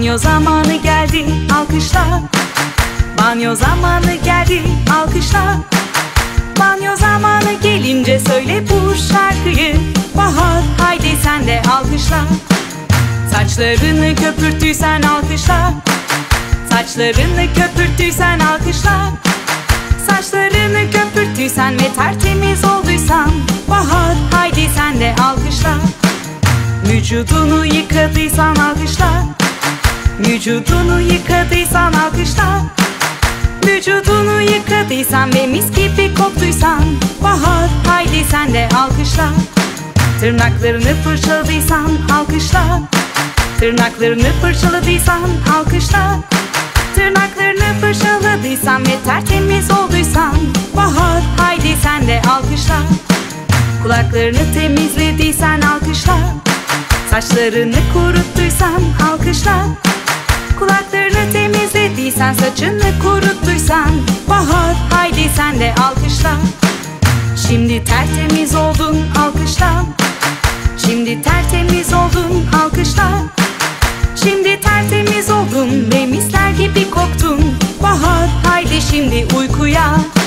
Banyo zamanı geldi, alkışla. Banyo zamanı geldi, alkışla. Banyo zamanı gelince söyle bu şarkıyı. Bahar, haydi sen de alkışla. Saçlarını köpürttüysen alkışla. Saçlarını köpürttüysen alkışla. Saçlarını köpürttüysen ve tertemiz olduysan, bahar, haydi sen de alkışla. Vücudunu yıkadıysan alkışla. Vücudunu yıkadıysan alkışla. Vücudunu yıkadıysan ve mis gibi koktuysan, bahar, haydi sen de alkışla. Tırnaklarını fırçaladıysan alkışla. Tırnaklarını fırçaladıysan alkışla. Tırnaklarını fırçaladıysan ve tertemiz olduysan, bahar, haydi sen de alkışla. Kulaklarını temizlediysen alkışla. Saçlarını kuruttuysan alkışla. Kulaklarını temizlediysen, saçını kuruttuysan, bahar, haydi sen de alkışla. Şimdi tertemiz oldun, alkışla. Şimdi tertemiz oldun, alkışla. Şimdi tertemiz oldun ve misler gibi koktun, bahar, haydi şimdi uykuya.